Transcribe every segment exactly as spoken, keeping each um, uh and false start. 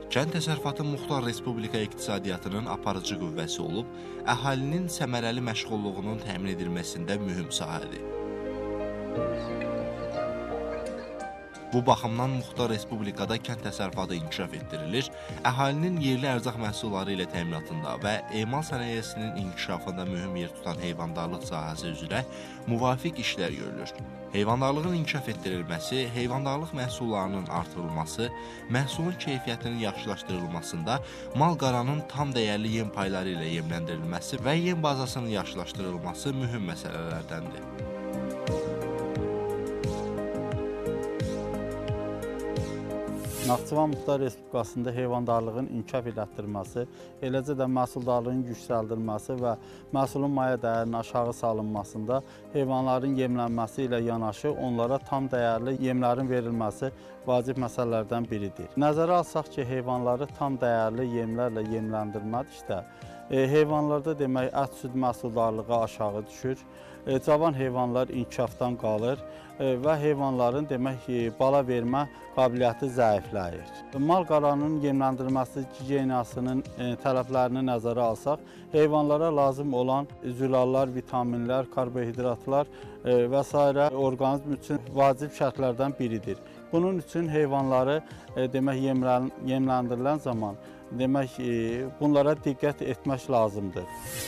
Kənd təsərrüfatı Muxtar Respublika iqtisadiyyatının aparıcı qüvvəsi olub, əhalinin səmərəli məşğulluğunun təmin edilməsində mühüm sahədir. Bu baxımdan Muxtar Respublikada kənd təsərrüfatı inkişaf etdirilir, əhalinin yerli ərzaq məhsulları ilə təminatında və emal sənayesinin inkişafında mühüm yer tutan heyvandarlıq sahəsi üzrə müvafiq işlər görülür. Heyvandarlığın inkişaf etdirilməsi, heyvandarlıq məhsullarının artırılması, məhsulun keyfiyyətinin yaxşılaşdırılmasında mal-qaranın tam dəyərli yem payları ilə yemləndirilməsi və yem bazasının yaxşılaşdırılması mühüm məsələlərdəndir. Naxçıvan Muxtar Respublikasında heyvandarlığın inkişaf elətdirilməsi, eləcə də məhsuldarlığın yüksəldilməsi və məhsulun maya dəyərinin aşağı salınmasında heyvanların yemlənməsi ilə yanaşı onlara tam dəyərli yemlərin verilməsi vacib məsələlərdən biridir. Nəzərə alsaq ki, heyvanları tam dəyərli yemlərlə yemləndirmədikdə, heyvanlarda demək ət-süd məhsuldarlığı aşağı düşür, cavan heyvanlar inkişafdan qalır və heyvanların demək bala vermə qabiliyyəti zəifləyir. Mal-qaranın yemləndirilməsi gigiyenasının tələblərini nəzərə alsaq, heyvanlara lazım olan zülallar, vitaminlər, karbohidratlar və s. orqanizm üçün vacib şərtlərdən biridir. Bunun üçün heyvanları demək yemləndirilən zaman demək bunlara diqqət etmək lazımdır.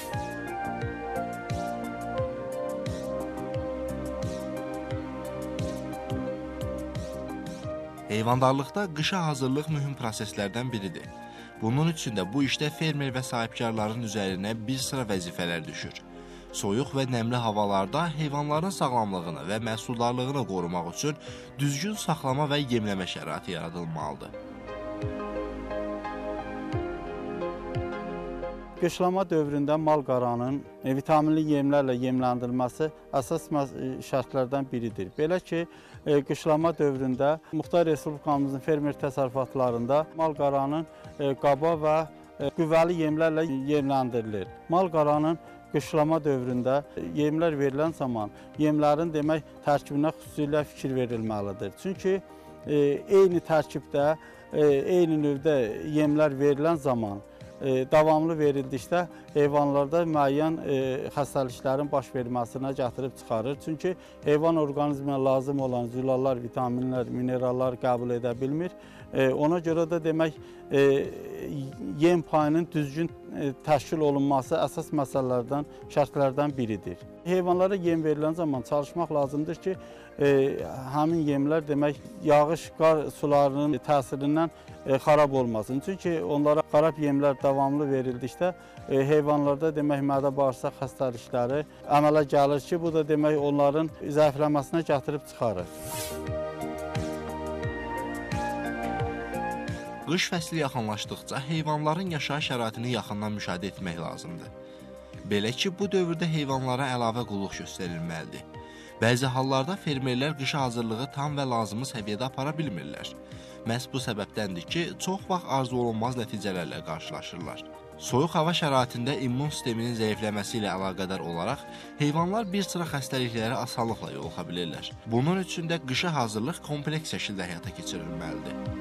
Heyvandarlıqda qışa hazırlıq mühüm proseslərdən biridir. Bunun üçün də bu işdə fermer və sahibkarların üzərinə bir sıra vəzifələr düşür. Soyuq və nəmli havalarda heyvanların sağlamlığını və məhsuldarlığını qorumaq üçün düzgün saxlama və yemləmə şəraiti yaradılmalıdır. Qışlama dövründə mal-qaranın vitaminli yemlərlə yemləndirilməsi əsas şərtlərdən biridir. Belə ki, qışlama dövründə Muxtar Respublikamızın fermer təsərrüfatlarında mal-qaranın qaba və qüvvəli yemlərlə yemləndirilir. Mal-qaranın qışlama dövründə yemlər verilən zaman yemlərin demək tərkibinə xüsusilə fikir verilməlidir. Çünki eyni tərkibdə, eyni növdə yemlər verilən zaman davamlı verildikdə heyvanlarda müəyyən xəstəliklərin baş verməsinə gətirib çıxarır. Çünki heyvan orqanizminə lazım olan zülallar, vitaminlər, minerallar qəbul edə bilmir. Ona görə də demək yem payının düzgün təşkil olunması əsas məsələlərdən, şərtlərdən biridir. Heyvanlara yem verilən zaman çalışmaq lazımdır ki, həmin yemlər demək yağış, qar sularının təsirindən xarab olmasın. Çünki onlara xarab yemlər davamlı verildikdə heyvanlarda demək mədə-bağırsaq xəstəlikləri əmələ gəlir ki, bu da demək onların zəifləməsinə gətirib çıxarır. Qış fəsli yaxınlaşdıqca heyvanların yaşayış şəraitini yaxından müşahidə etmək lazımdır. Belə ki, bu dövrdə heyvanlara əlavə qulluq göstərilməlidir. Bəzi hallarda fermerlər qışa hazırlığı tam və lazımı səviyyədə apara bilmirlər. Məhz bu səbəbdəndir ki, çox vaxt arzu olunmaz nəticələrlə qarşılaşırlar. Soyuq hava şəraitində immun sisteminin zəifləməsi ilə əlaqədar olaraq heyvanlar bir sıra xəstəliklərə asanlıqla yoluxa bilirlər. Bunun üçün də qışa hazırlıq kompleks şəkildə həyata keçirilməlidir.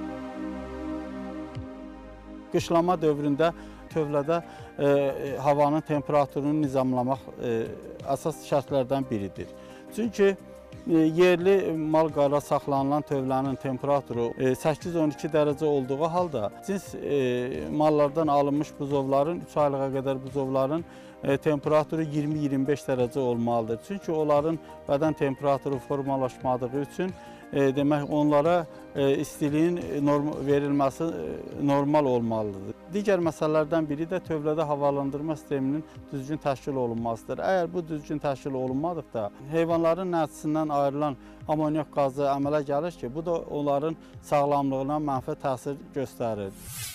Qışlama dövründə tövlədə e, havanın temperaturunu nizamlamaq e, əsas şərtlərdən biridir. Çünki e, yerli mal-qara saxlanılan tövlənin temperaturu e, səkkiz on iki dərəcə olduğu halda cins e, mallardan alınmış buzovların, üç aylığa qədər buzovların e, temperaturu iyirmi iyirmi beş dərəcə olmalıdır. Çünki onların bədən temperaturu formalaşmadığı üçün E, demək onlara e, istiliyin norm verilməsi e, normal olmalıdır. Digər məsələlərdən biri də tövlədə havalandırma sisteminin düzgün təşkil olunmasıdır. Əgər bu düzgün təşkil olunmadıqda heyvanların nəticəsindən ayrılan amonyak qazı əmələ gəlir ki, bu da onların sağlamlığına mənfi təsir göstərir.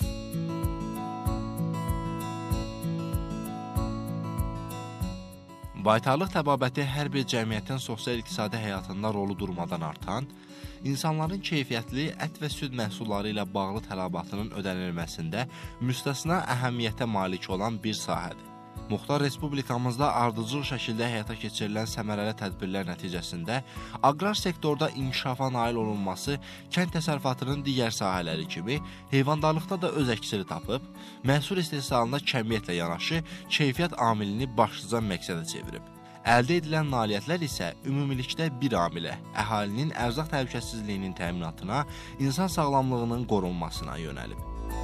Baytarlıq təbabəti hər bir cəmiyyətin sosial-iqtisadi həyatında rolu durmadan artan, insanların keyfiyyətli ət və süd məhsulları ilə bağlı tələbatının ödənilməsində müstəsna əhəmiyyətə malik olan bir sahədir. Muxtar Respublikamızda ardıcıl şəkildə həyata keçirilən səmərəli tədbirlər nəticəsində aqrar sektorda inkişafa nail olunması kənd təsərrüfatının digər sahələri kimi heyvandarlıqda da öz əksini tapıb, məhsul istehsalında kəmiyyətlə yanaşı keyfiyyət amilini başlıca məqsədə çevirib. Əldə edilən nailiyyətlər isə ümumilikdə bir amilə, əhalinin ərzaq təhlükəsizliyinin təminatına, insan sağlamlığının qorunmasına yönəlib.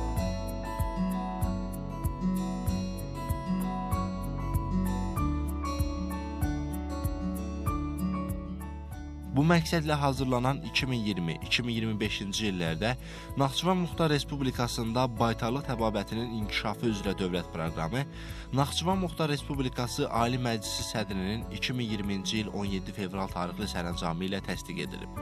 Bu məqsədlə hazırlanan iki min iyirmi iki min iyirmi beşinci illərdə Naxçıvan Muxtar Respublikasında baytarlıq təbabətinin inkişafı üzrə dövlət proqramı, Naxçıvan Muxtar Respublikası Ali Məclisi sədrinin iki min iyirminci il on yeddi fevral tarixli sərəncamı ilə təsdiq edilib.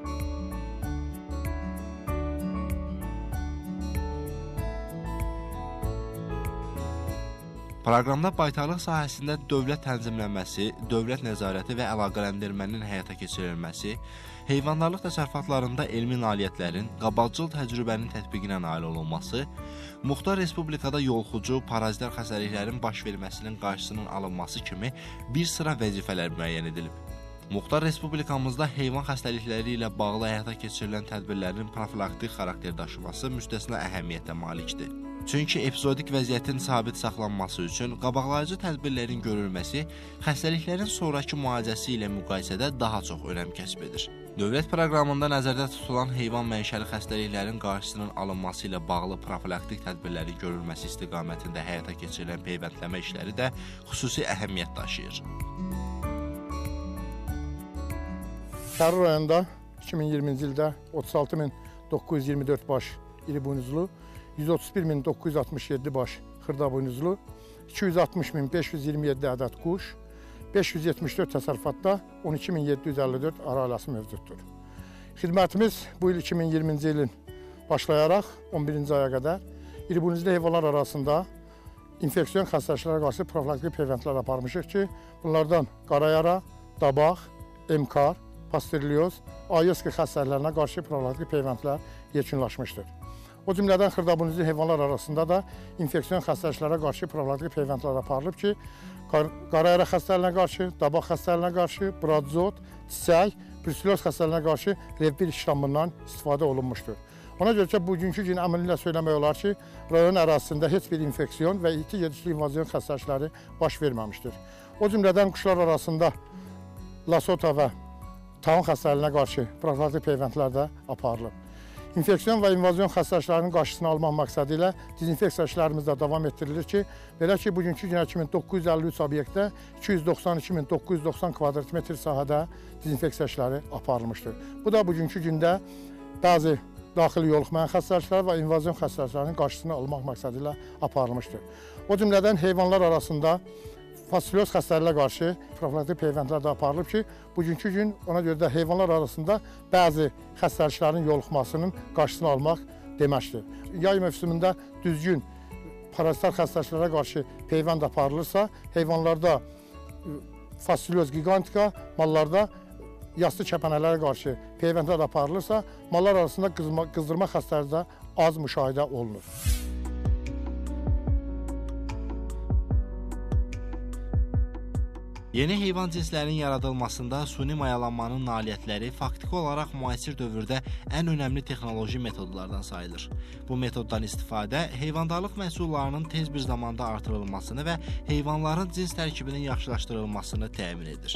Proqramda baytarlıq sahəsində dövlət tənzimlənməsi, dövlət nəzarəti və əlaqələndirmənin həyata keçirilməsi, heyvandarlıq təsərrüfatlarında elmi nailiyyətlərin, qabaqcıl təcrübənin tətbiqinə nail olunması, Muxtar Respublikada yolxucu, parazitlər xəstəliklərin baş verməsinin qarşısının alınması kimi bir sıra vəzifələr müəyyən edilib. Muxtar Respublikamızda heyvan xəstəlikləri ilə bağlı həyata keçirilən tədbirlərin profilaktik xarakter daşıması müstəsna əhəmiyyətə malikdir. Çünki epizodik vəziyyətin sabit saxlanması üçün qabaqlayıcı tədbirlərin görülməsi xəstəliklərin sonrakı müalicəsi ilə müqayisədə daha çox önəm kəsb edir. Dövlət proqramında nəzərdə tutulan heyvan mənşəli xəstəliklərin qarşısının alınması ilə bağlı profilaktik tədbirlərin görülməsi istiqamətində həyata keçirilən peyvəndləmə işləri də xüsusi əhəmiyyət daşıyır. Şəhər rayonunda iki min iyirminci ildə otuz altı min doqquz yüz iyirmi dörd baş iri buynuzlu, yüz otuz bir min doqquz yüz altmış yeddi baş xırda buynuzlu, iki yüz altmış min beş yüz iyirmi yeddi ədəd quş, beş yüz yetmiş dörd təsərrüfatda on iki min yeddi yüz əlli dörd ara ailəsi mövcuddur. Xidmətimiz bu il iki min iyirminci ilin başlayaraq on birinci aya qədər iri buynuzlu heyvanlar arasında infeksiyon xəstəliklərə qarşı profilaktik peyvəndlər aparmışıq ki, bunlardan qarayara, dabaq, emkar, pastelyoz, ayıski xəstəliklərinə qarşı profilaktik peyvəndlər yekunlaşmışdır. O cümlədən xırdabuynuzlu heyvanlar arasında da infeksiyon xəstəliklərə qarşı profilaktik peyvəndlər aparılıb ki, qarayara xəstəliyinə qarşı, dabaq xəstəliyinə qarşı, bronzit, çiçək, bruselyoz xəstəliyinə qarşı rev bir ştamından istifadə olunmuşdur. Ona görə ki, bugünkü gün əməlli ilə söyləmək olar ki, rayon ərazisində heç bir infeksiyon və iti gedişli invaziyon xəstəlikləri baş verməmişdir. O cümlədən quşlar arasında lasota və taun xəstəliyinə qarşı profilaktik peyvəndlər də aparılıb. İnfeksiyon və invaziyon xəstəliklərinin qarşısını almaq məqsədi ilə dezinfeksiya işlərimiz də davam etdirilir ki, belə ki, bugünkü günə kimi doqquz yüz əlli üç obyektdə iki yüz doxsan iki min doqquz yüz doxsan kvadrat metr sahədə dezinfeksiya işləri aparılmışdır. Bu da bugünkü gündə bəzi daxili yoluxmayan xəstəliklər və invaziyon xəstəliklərinin qarşısını almaq məqsədi ilə aparılmışdır. O cümlədən heyvanlar arasında fasilyoz xəstəliyinə qarşı profilaktik peyvəndlər də aparılıb ki, bugünkü gün ona görə də heyvanlar arasında bəzi xəstəliklərin yoluxmasının qarşısını almaq deməkdir. Yay mövsümündə düzgün parazitlər xəstəliklərə qarşı peyvənd aparılırsa, heyvanlarda fasilyoz gigantika, mallarda yastı kəpənələrə qarşı peyvəndlər aparılırsa, mallar arasında qızdırma xəstəliyi də az müşahidə olunur. Yeni heyvan cinslərinin yaradılmasında suni mayalanmanın nailiyyətləri faktiki olaraq müasir dövrdə ən önəmli texnoloji metodlardan sayılır. Bu metoddan istifadə heyvandarlıq məhsullarının tez bir zamanda artırılmasını və heyvanların cins tərkibinin yaxşılaşdırılmasını təmin edir.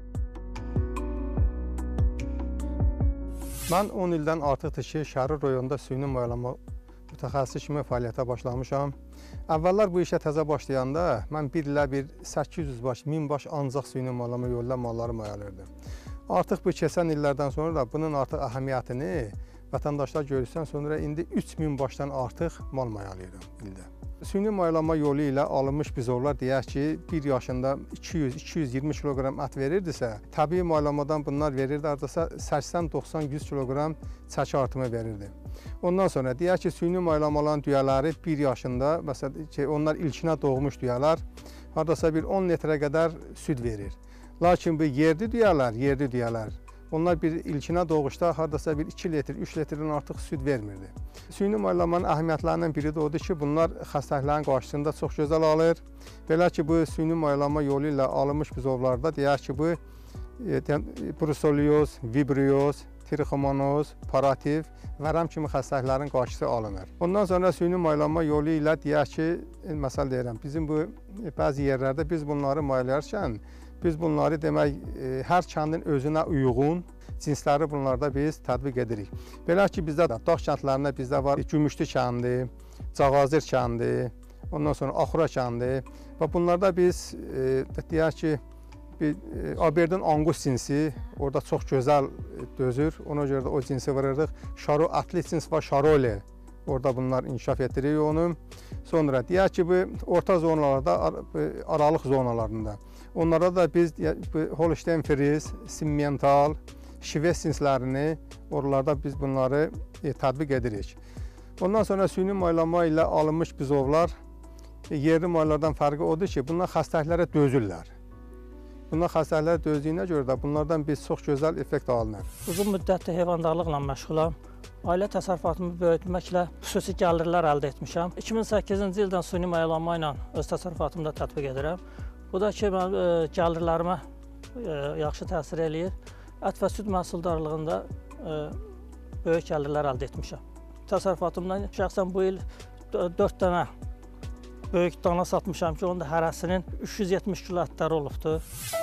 Mən on ildən artıqdır ki, Şəhər rayonunda süni mayalanma mütəxəssis kimi fəaliyyətə başlamışam. Əvvəllər bu işə təzə başlayanda mən bir ilə bir səkkiz yüz baş, min baş ancaq süni mayalama yolu ilə malları mayalardım. Artıq bu keçən illərdən sonra da bunun artıq əhəmiyyətini vətəndaşlar görürsən, sonra indi üç min başdan artıq mal mayalayıram ildə. Süni mayalama yolu ilə alınmış bizorlar deyək ki, bir yaşında iki yüz iki yüz iyirmi kiloqram ət verirdisə, təbii mayalamadan bunlar verirdi, ardasa səksən doxsan yüz kiloqram çəki artımı verirdi. Ondan sonra deyək ki, süni mayalamaların düyələri bir yaşında, məsələn ki, onlar ilkinə doğmuş düyələr, hardasa bir on litrə qədər süd verir. Lakin bu yerli düyələr, yerli düyələr, Onlar bir ilkinə doğuşda hardasa bir iki litr, üç litrdən artıq süd vermirdi. Süni mayalamanın əhəmiyyətlərindən biri də odur ki, bunlar xəstəliklərin qarşısında çox gözəl alır. Belə ki, bu süni mayalama yolu ilə alınmış bizovlarda deyək ki, bu bruselyoz, vibrioz, trixomanoz, parativ, vərəm kimi xəstəliklərin qarşısı alınır. Ondan sonra süni mayalama yolu ilə deyək ki, məsəl deyirəm, bizim bu bəzi yerlərdə biz bunları mayalarkən, biz bunları demək, hər kəndin özünə uyğun cinsləri bunlarda biz tətbiq edirik. Belə ki, bizdə dağ kəndlərində bizdə var Gümüşlü kəndi, Cağazir kəndi, ondan sonra Axura kəndi və bunlarda biz deyək ki, Aberdin Angus cinsi orada çox gözəl dözür. Ona görə də o cinsi vururduq. Şaro atli cins və Şarole. Orada bunlar inkişaf etdiririk onu. Sonra deyək ki, bu orta zonalarda, aralıq zonalarında. Onlara da biz Holstein Fries, Simmental, Şives cinslərini oralarda biz bunları tətbiq edirik. Ondan sonra süni maylama ilə alınmış bizovlar yerli maylardan fərqi odur ki, bunlar xəstəliklərə dözürlər. Bunlar xəstəliklərə dözdüyünə görə də bunlardan biz çox gözəl effekt alınır. Uzun müddətli heyvandarlıqla məşğulam. Ailə təsərrüfatımı böyütməklə xüsusi gəlirlər əldə etmişəm. iki min səkkizinci ildən süni mayalanma ilə öz təsərrüfatımı da tətbiq edirəm. Bu da ki, mən gəlirlərimə yaxşı təsir eləyir. Ət və süd məhsuldarlığında böyük gəlirlər əldə etmişəm. Təsərrüfatımdan şəxsən bu il dörd dənə böyük dana satmışam ki, onun da hərəsinin üç yüz yetmiş kilo ətləri olubdur.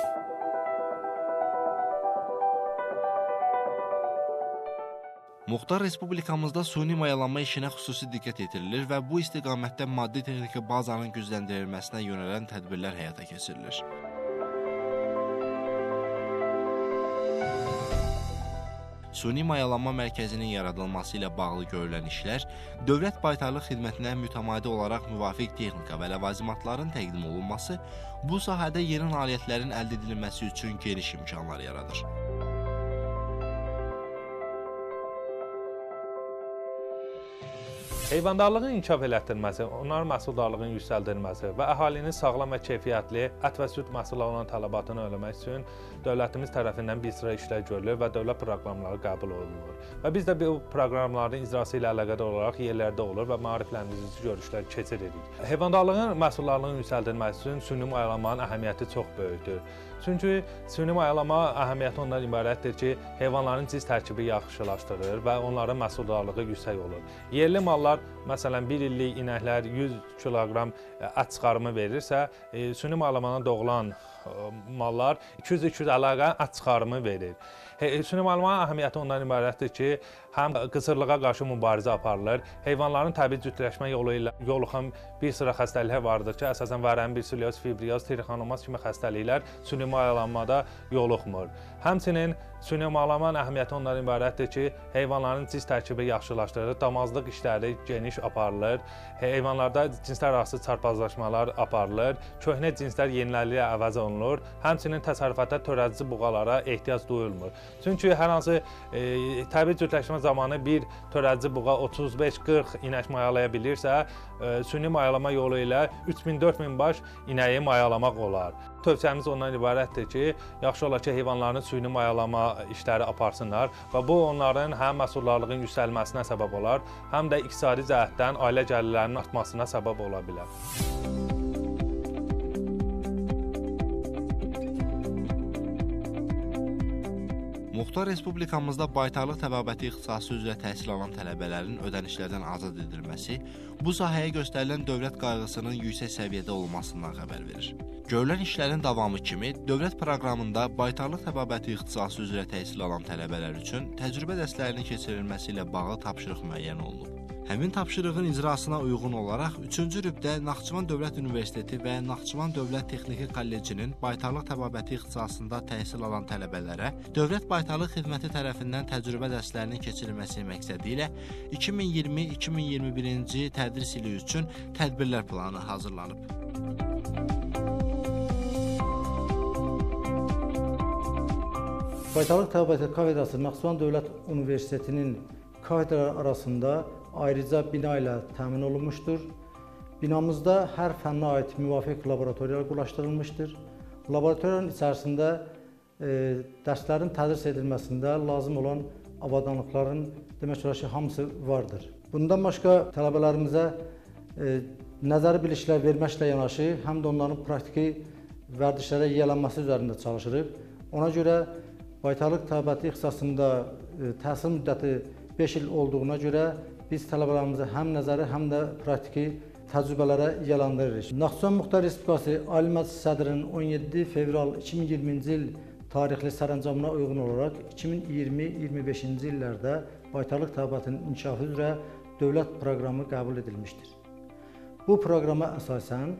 Muxtar Respublikamızda süni mayalanma işinə xüsusi diqqət yetirilir və bu istiqamətdə maddi texniki bazanın gücləndirilməsinə yönələn tədbirlər həyata keçirilir. Süni mayalanma mərkəzinin yaradılması ilə bağlı görülən işlər Dövlət Baytarlıq Xidmətinə mütəmadi olaraq müvafiq texnika və ləvazimatların təqdim olunması bu sahədə yeni nailiyyətlərin əldə edilməsi üçün geniş imkanlar yaradır. Heyvandarlığın inkişaf elətdirməsi, onların məhsuldarlığının yüksəldilməsi və əhalinin sağlam və keyfiyyətli ət və süd məhsullarına olan tələbatını ödəmək üçün dövlətimiz tərəfindən bir sıra işlər görülür və dövlət proqramları qəbul olunur. Və biz də bu proqramların icrası ilə əlaqədar olaraq yerlərdə olur və maarifləndirici görüşlər keçiririk. Heyvandarlığın məhsullarının yüksəldilməsi üçün süni mayalamanın əhəmiyyəti çox böyükdür. Çünki süni mayalama əhəmiyyəti ondan ibarətdir ki, heyvanların cins tərkibi yaxşılaşdırır və onların məhsuldarlığı yüksək olur. Yerli mallar, məsələn, bir illik inəklər yüz kiloqram ət çıxarımı verirsə, süni mayalamadan doğulan mallar iki yüz iki yüz əlaqə ət çıxarımı verir. Süni mayalamanın əhəmiyyəti ondan ibarətdir ki, həm qısırlığa qarşı mübarizə aparılır, heyvanların təbii cütləşmə yolu ilə yoluxan bir sıra xəstəliklər vardır ki, əsasən vərəm, bruselyoz, fibrioz, trixomanoz kimi xəstəliklər süni mayalanmada yoluxmur. Həmçinin süni mayalamanın əhəmiyyəti ondan ibarətdir ki, heyvanların cins tərkibi yaxşılaşdırılır, damazlıq işləri geniş aparılır, heyvanlarda cinslər arası çarpazlaşmalar aparılır, köhnə cinslər yenilərlə əvəz olunur, həmçinin təsərrüfatda törədici buğalara ehtiyac duyulmur. Çünki hər hansı e, təbii cütləşmə zamanı bir törədici buğa otuz beş qırx inək mayalaya bilirsə, e, süni mayalama yolu ilə üç min dörd min baş inəyi mayalamaq olar. Tövsiyəmiz ondan ibarətdir ki, yaxşı olar ki, heyvanların süni mayalama işləri aparsınlar və bu onların həm məhsuldarlığın yüksəlməsinə səbəb olar, həm də iqtisadi cəhətdən ailə gəlirlərinin artmasına səbəb ola bilər. Muxtar Respublikamızda baytarlıq təbabəti ixtisası üzrə təhsil alan tələbələrin ödənişlərdən azad edilməsi bu sahəyə göstərilən dövlət qayğısının yüksək səviyyədə olmasından xəbər verir. Görülən işlərin davamı kimi dövlət proqramında baytarlıq təbabəti ixtisası üzrə təhsil alan tələbələr üçün təcrübə dərslərinin keçirilməsi ilə bağlı tapşırıq müəyyən olunub. Həmin tapşırığın icrasına uyğun olaraq üçüncü rübdə Naxçıvan Dövlət Universiteti və Naxçıvan Dövlət Texniki Kollecinin baytarlıq təbabəti ixtisasında təhsil alan tələbələrə Dövlət Baytarlıq Xidməti tərəfindən təcrübə dərslərinin keçirilməsi məqsədi ilə iki min iyirmi iki min iyirmi birinci tədris ili üçün tədbirlər planı hazırlanıb. Baytarlıq təbabəti kafedrası Naxçıvan Dövlət Universitetinin kafedralar arasında ayrıca bina ilə təmin olunmuşdur. Binamızda hər fənnə aid müvafiq laboratoriyalar quraşdırılmışdır. Laboratoriyanın içərisində e, dərslərin tədris edilməsində lazım olan avadanlıqların demək olar ki, hamısı vardır. Bundan başqa tələbələrimizə e, nəzəri biliklər verməklə yanaşı, həm də onların praktiki vərdişlərə yiyələnməsi üzərində çalışırıq. Ona görə baytarlıq təbəti ixtisasında e, təhsil müddəti beş il olduğuna görə biz tələbələrimizə həm nəzəri, həm də praktiki təcrübələrə yiyələndiririk. Naxçıvan Muxtar Respublikası Ali Məclisi sədrinin on yeddi fevral iki min iyirminci il tarixli sərəncamına uyğun olaraq iki min iyirmi iyirmi beşinci illərdə baytarlıq təbəətinin inkişafı üzrə dövlət proqramı qəbul edilmişdir. Bu proqrama əsasən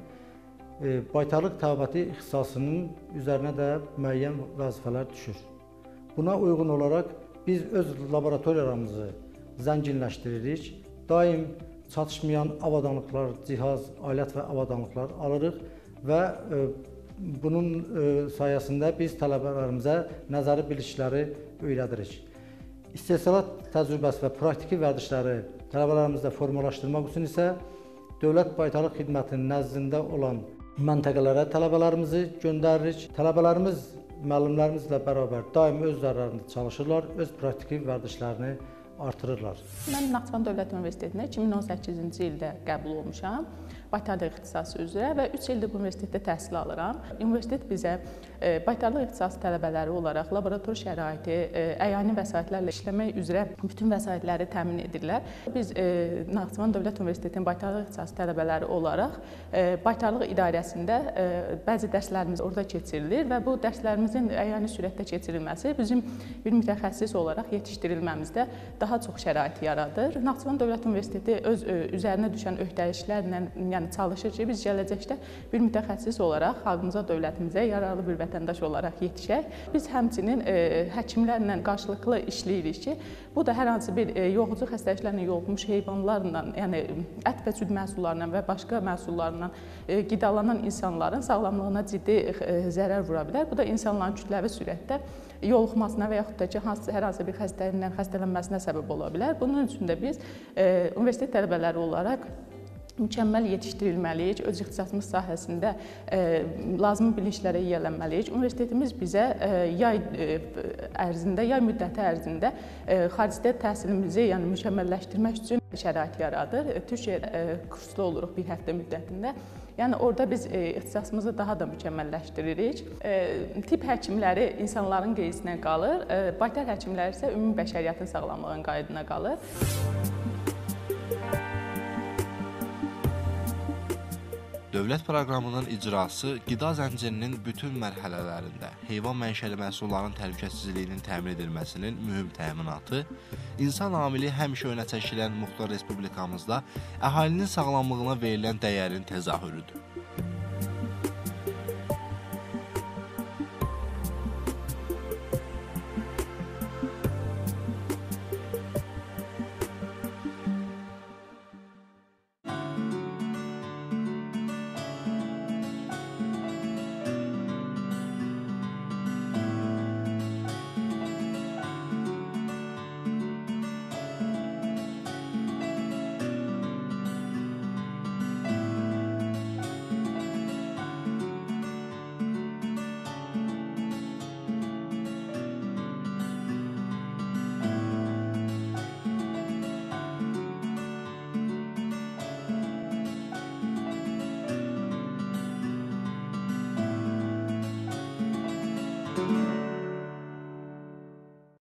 e, baytarlıq təbəəti ixtisasının üzərinə də müəyyən vəzifələr düşür. Buna uyğun olaraq biz öz laboratoriyalarımızı zənginləşdiririk, daim çatışmayan avadanlıqlar, cihaz, alət və avadanlıqlar alırıq və e, bunun e, sayəsində biz tələbələrimizə nəzəri bilikləri öyrədirik. İstehsalat təcrübəsi və praktiki vərdişləri tələbələrimizdə formalaşdırmaq üçün isə Dövlət Baytarlıq Xidmətinin nəzdində olan məntəqələrə tələbələrimizi göndəririk. Tələbələrimiz müəllimlərimizlə bərabər daim öz üzərlərində çalışırlar, öz praktiki vərdişlərini artırırlar. Mən Naxçıvan Dövlət Universitetinə iki min on səkkizinci ildə qəbul olmuşam, baytarlıq ixtisası üzrə və üç ildir bu universitetdə təhsil alıram. Universitet bizə e, baytarlıq ixtisası tələbələri olaraq laborator şəraiti, e, əyani vəsaitlərlə işləmək üzrə bütün vəsaitləri təmin edirlər. Biz e, Naxçıvan Dövlət Universitetinin baytarlıq ixtisası tələbələri olaraq e, baytarlıq idarəsində e, bəzi dərslərimiz orada keçirilir və bu dərslərimizin əyani sürətdə keçirilməsi bizim bir mütəxəssis olaraq yetişdirilməmizdə daha çox şərait yaradır. Naxçıvan Dövlət Universiteti öz e, üzərinə düşən öhdəliklərlə, yəni çalışır ki, biz gələcəkdə bir mütəxəssis olaraq xalqımıza, dövlətimizə yararlı bir vətəndaş olaraq yetişək. Biz həmçinin e, həkimlərlə qarşılıqlı işləyirik ki, bu da hər hansı bir e, yoğucu xəstəliklərlə yoluxmuş heyvanlarla, yəni ət və süd məhsullarından və başqa məhsullarından e, qidalanan insanların sağlamlığına ciddi e, zərər vura bilər. Bu da insanların kütləvi sürətdə yoluxmasına və yaxud da ki, hansı, hər hansı bir xəstəliklə xəstələnməsinə səbəb ola bilər. Bunun üçün də biz e, universitet tələbələri olaraq mükəmməl yetişdirilməliyik, öz ixtisasımız sahəsində e, lazımi biliklərə yiyələnməliyik. Universitetimiz bizə e, yay e, ərzində, yay müddəti ərzində e, xaricdə təhsilimizi yəni mükəmməlləşdirmək üçün şərait yaradır. Türkiyə e, kurslu oluruq bir həftə müddətində. Yəni orada biz e, ixtisasımızı daha da mükəmməlləşdiririk. E, tibb həkimləri insanların qeydisinə qalır, e, baytar həkimləri isə ümumi bəşəriyyətin sağlamlığının qaydına qalır. Dövlət proqramının icrası qida zəncirinin bütün mərhələlərində heyvan mənşəli məhsulların təhlükəsizliyinin təmin edilməsinin mühüm təminatı, insan amili həmişə önə çəkilən Muxtar Respublikamızda əhalinin sağlamlığına verilən dəyərin təzahürüdür.